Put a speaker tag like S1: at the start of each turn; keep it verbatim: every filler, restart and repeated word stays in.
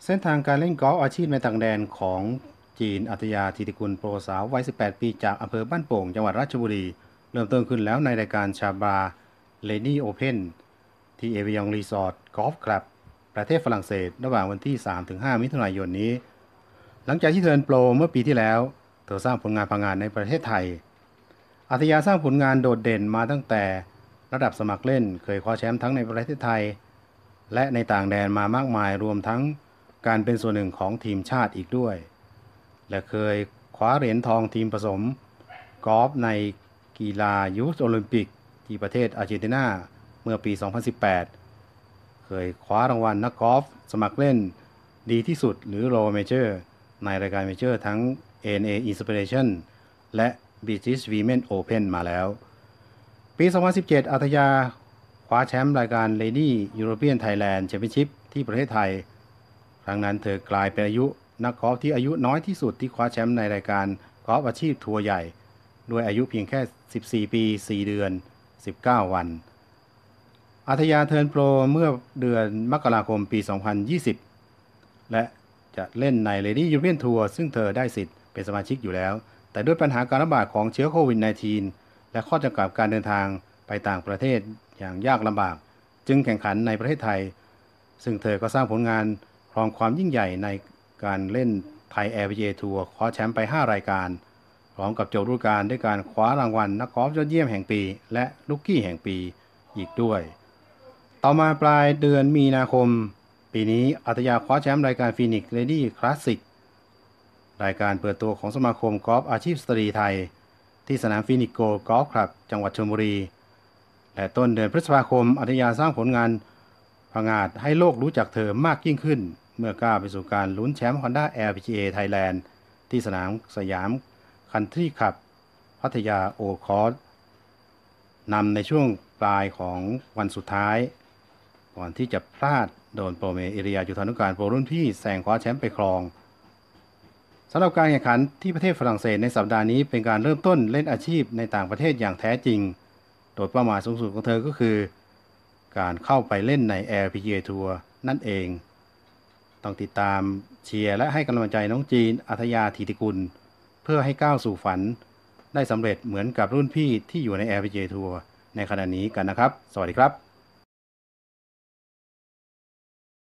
S1: เส้นทางการเล่นกอล์ฟอาชีพในต่างแดนของจีนอัธยาธิติกุลโปรสาววัย สิบแปด ปีจากอำเภอบ้านโป่งจังหวัดราชบุรีเริ่มต้นขึ้นแล้วในรายการชาบาเลดี้โอเพนที่เอวิยองรีสอร์ทกอล์ฟคลับประเทศฝรั่งเศสระหว่างวันที่ สามถึงห้า มิถุนายนนี้หลังจากที่เทิร์นโปรเมื่อปีที่แล้วเธอสร้างผลงานพังงานในประเทศไทยอัธยาสร้างผลงานโดดเด่นมาตั้งแต่ระดับสมัครเล่นเคยคว้าแชมป์ทั้งในประเทศไทยและในต่างแดนมามากมายรวมทั้งการเป็นส่วนหนึ่งของทีมชาติอีกด้วยและเคยคว้าเหรียญทองทีมผสมกอล์ฟในกีฬายูทโอลิมปิกที่ประเทศอาร์เจนตินาเมื่อปี สองพันสิบแปด เคยคว้ารางวัลนักกอล์ฟสมัครเล่นดีที่สุดหรือ Low Major ในรายการเมเจอร์ทั้ง เอ เอ็น เอ Inspiration และ British Women Open มาแล้วปี สองพันสิบเจ็ด อัธยาคว้าแชมป์รายการ Lady European Thailand Championship ที่ประเทศไทยครั้งนั้นเธอกลายเป็นอายุนักกอล์ฟที่อายุน้อยที่สุดที่คว้าแชมป์ในรายการกอล์ฟอาชีพทัวร์ใหญ่ด้วยอายุเพียงแค่ สิบสี่ ปี สี่ เดือน สิบเก้า วันอัธยาเทิร์นโปรเมื่อเดือนมกราคมปี สองพันยี่สิบ และจะเล่นใน Lady European Tour ซึ่งเธอได้สิทธิ์เป็นสมาชิกอยู่แล้ว แต่ด้วยปัญหาการระบาดของเชื้อโควิด สิบเก้า และข้อจำกัดการเดินทางไปต่างประเทศอย่างยากลำบาก จึงแข่งขันในประเทศไทย ซึ่งเธอก็สร้างผลงานครองความยิ่งใหญ่ในการเล่นไทย แอล พี จี เอ ทัวร์คว้าแชมป์ไป ห้า รายการ พร้อมกับจบฤดูกาลด้วยการคว้ารางวัลนักกอล์ฟยอดเยี่ยมแห่งปีและลูกกี้แห่งปีอีกด้วย ต่อมาปลายเดือนมีนาคมปีนี้อัธยาคว้าแชมป์รายการฟีนิกซ์เลดี้คลาสสิกรายการเปิดตัวของสมาคมกอล์ฟอาชีพสตรีไทยที่สนามฟีนิกโกกอล์ฟคลับจังหวัดชลบุรีและต้นเดือนพฤษภาคมอัธยาสร้างผลงานผงาดให้โลกรู้จักเธอมากยิ่งขึ้นเมื่อก้าวไปสู่การลุ้นแชมป์ Honda แอล พี จี เอ Thailand ที่สนามสยามคันทรีคลับพัทยาโอคอร์สนำในช่วงปลายของวันสุดท้ายก่อนที่จะพลาดโดนโปรเมเอเรียจุธานุการโปรรุ่นพี่แซงคว้าแชมป์ไปครองสำหรับการแข่งขันที่ประเทศฝรั่งเศสในสัปดาห์นี้เป็นการเริ่มต้นเล่นอาชีพในต่างประเทศอย่างแท้จริงโดยเป้าหมายสูงสุดของเธอก็คือการเข้าไปเล่นใน แอล พี จี เอ ทัวร์นั่นเองต้องติดตามเชียร์และให้กำลังใจน้องจีนอัธยาธิติกุลเพื่อให้ก้าวสู่ฝันได้สำเร็จเหมือนกับรุ่นพี่ที่อยู่ใน แอล พี จี เอ ทัวร์ในขณะนี้กันนะครับสวัสดีครับ